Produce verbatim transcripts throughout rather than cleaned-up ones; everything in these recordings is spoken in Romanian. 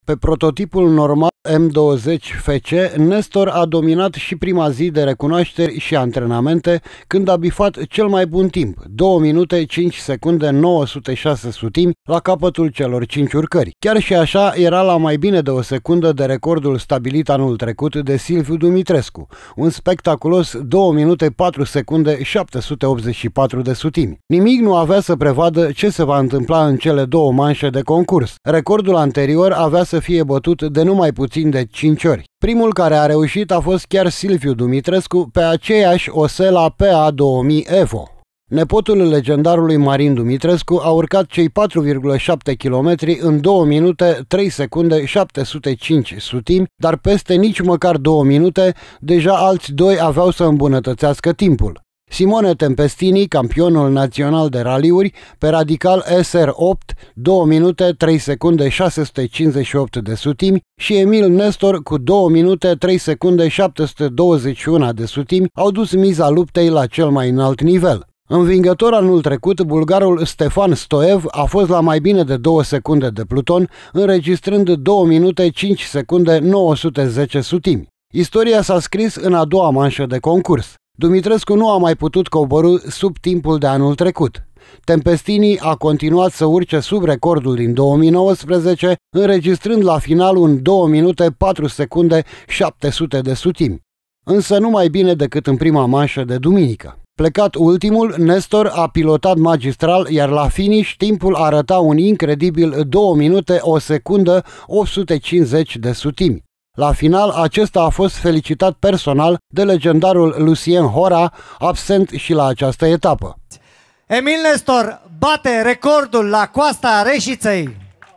Pe prototipul normal M douăzeci F C, Nestor a dominat și prima zi de recunoașteri și antrenamente, când a bifat cel mai bun timp, două minute cinci secunde nouă sute șase sutimi, la capătul celor cinci urcări. Chiar și așa, era la mai bine de o secundă de recordul stabilit anul trecut de Silviu Dumitrescu, un spectaculos două minute patru secunde șapte sute optzeci și patru de sutimi. Nimic nu avea să prevadă ce se va întâmpla în cele două manșe de concurs. Recordul anterior avea să fie bătut de numai puțin de cinci ori. Primul care a reușit a fost chiar Silviu Dumitrescu pe aceeași Osela P A două mii Evo. Nepotul legendarului Marin Dumitrescu a urcat cei patru virgulă șapte kilometri în două minute trei secunde șapte sute cinci sutimi, dar peste nici măcar două minute, deja alți doi aveau să îmbunătățească timpul. Simone Tempestini, campionul național de raliuri, pe radical S R opt, două minute trei secunde șase sute cincizeci și opt de sutimi, și Emil Nestor cu două minute trei secunde șapte sute douăzeci și unu de sutimi au dus miza luptei la cel mai înalt nivel. Învingător anul trecut, bulgarul Stefan Stoev a fost la mai bine de două secunde de pluton, înregistrând două minute cinci secunde nouă sute zece sutimi. Istoria s-a scris în a doua manșă de concurs. Dumitrescu nu a mai putut coborî sub timpul de anul trecut. Tempestini a continuat să urce sub recordul din două mii nouăsprezece, înregistrând la final un două minute patru secunde șapte sute de sutimi. Însă nu mai bine decât în prima manșă de duminică. Plecat ultimul, Nestor a pilotat magistral, iar la finish timpul arăta un incredibil două minute o secundă opt sute cincizeci de sutimi. La final, acesta a fost felicitat personal de legendarul Lucien Hora, absent și la această etapă. Emil Nestor bate recordul la coasta Reșiței.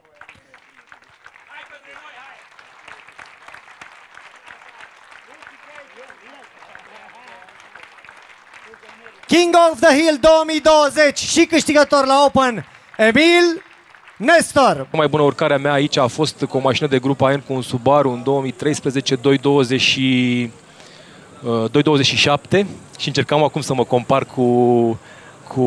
King of the Hill două mii douăzeci și câștigător la Open, Emil Nestor. Cea mai bună urcare a mea aici a fost cu o mașină de grup A N cu un Subaru în două mii treisprezece doi douăzeci și șapte și încercam acum să mă compar cu, cu,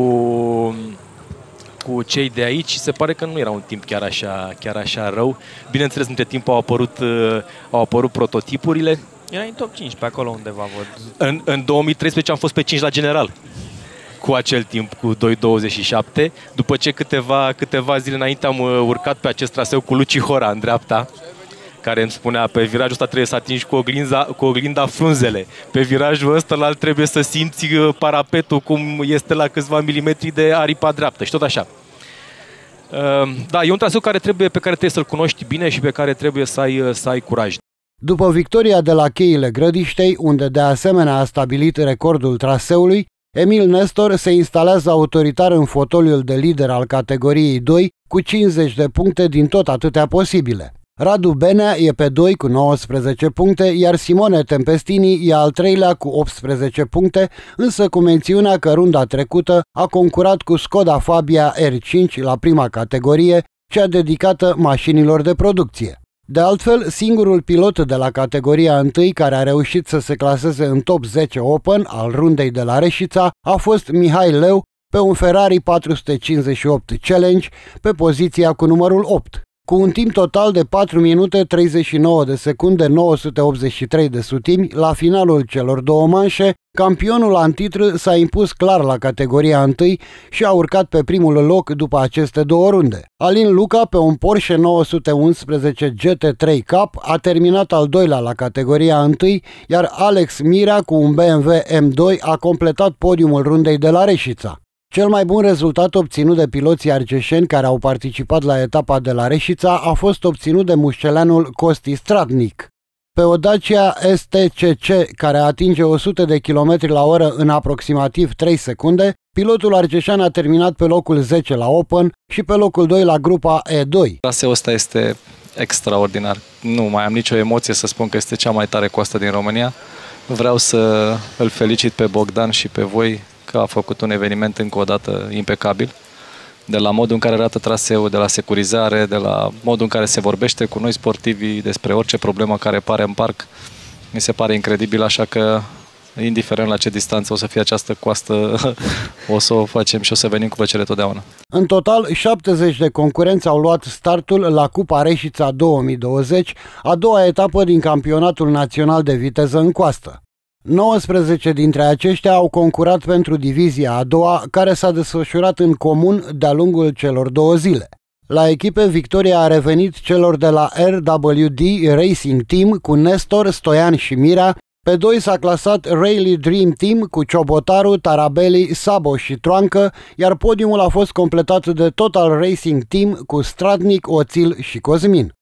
cu cei de aici și se pare că nu era un timp chiar așa, chiar așa rău. Bineînțeles, între timp au apărut, au apărut prototipurile. Era în top cinci pe acolo undeva, văd. În, în două mii treisprezece am fost pe cinci la general cu acel timp, cu doi douăzeci și șapte, după ce câteva, câteva zile înainte am urcat pe acest traseu cu Luci Hora în dreapta, care îmi spunea, pe virajul ăsta trebuie să atingi cu oglinda, cu oglinda frunzele, pe virajul ăsta la alt trebuie să simți parapetul cum este la câțiva milimetri de aripa dreaptă și tot așa. Da, e un traseu care trebuie, pe care trebuie să-l cunoști bine și pe care trebuie să ai, să ai curaj. După victoria de la Cheile Grădiștei, unde de asemenea a stabilit recordul traseului, Emil Nestor se instalează autoritar în fotoliul de lider al categoriei doi cu cincizeci de puncte din tot atâtea posibile. Radu Benea e pe doi cu nouăsprezece puncte, iar Simone Tempestini e al treilea cu optsprezece puncte, însă cu mențiunea că runda trecută a concurat cu Skoda Fabia R cinci la prima categorie, cea dedicată mașinilor de producție. De altfel, singurul pilot de la categoria unu care a reușit să se claseze în top zece Open al rundei de la Reșița a fost Mihai Leu pe un Ferrari patru sute cincizeci și opt Challenge pe poziția cu numărul opt. Cu un timp total de patru minute treizeci și nouă de secunde nouă sute optzeci și trei de sutimi, la finalul celor două manșe, campionul antitru s-a impus clar la categoria unu și a urcat pe primul loc după aceste două runde. Alin Luca, pe un Porsche nouă sute unsprezece G T trei Cup, a terminat al doilea la categoria unu, iar Alex Mirea, cu un B M W M doi, a completat podiumul rundei de la Reșița. Cel mai bun rezultat obținut de piloții argeșeni care au participat la etapa de la Reșița a fost obținut de mușceleanul Costi Stratnic. Pe o Dacia S T C C, care atinge o sută de kilometri la oră în aproximativ trei secunde, pilotul argeșean a terminat pe locul zece la Open și pe locul doi la grupa E doi. Traseul ăsta este extraordinar. Nu mai am nicio emoție să spun că este cea mai tare coastă din România. Vreau să îl felicit pe Bogdan și pe voi că a făcut un eveniment încă o dată impecabil. De la modul în care arată traseul, de la securizare, de la modul în care se vorbește cu noi sportivii despre orice problemă care apare în parc. Mi se pare incredibil, așa că indiferent la ce distanță o să fie această coastă, o să o facem și o să venim cu plăcere totdeauna. În total, șaptezeci de concurenți au luat startul la Cupa Reșița două mii douăzeci, a doua etapă din campionatul național de viteză în coastă. nouăsprezece dintre aceștia au concurat pentru divizia a doua, care s-a desfășurat în comun de-a lungul celor două zile. La echipe, victoria a revenit celor de la R W D Racing Team cu Nestor, Stoian și Mirea. Pe doi s-a clasat Rally Dream Team cu Ciobotaru, Tarabelli, Sabo și Troancă, iar podiumul a fost completat de Total Racing Team cu Stratnic, Oțil și Cosmin.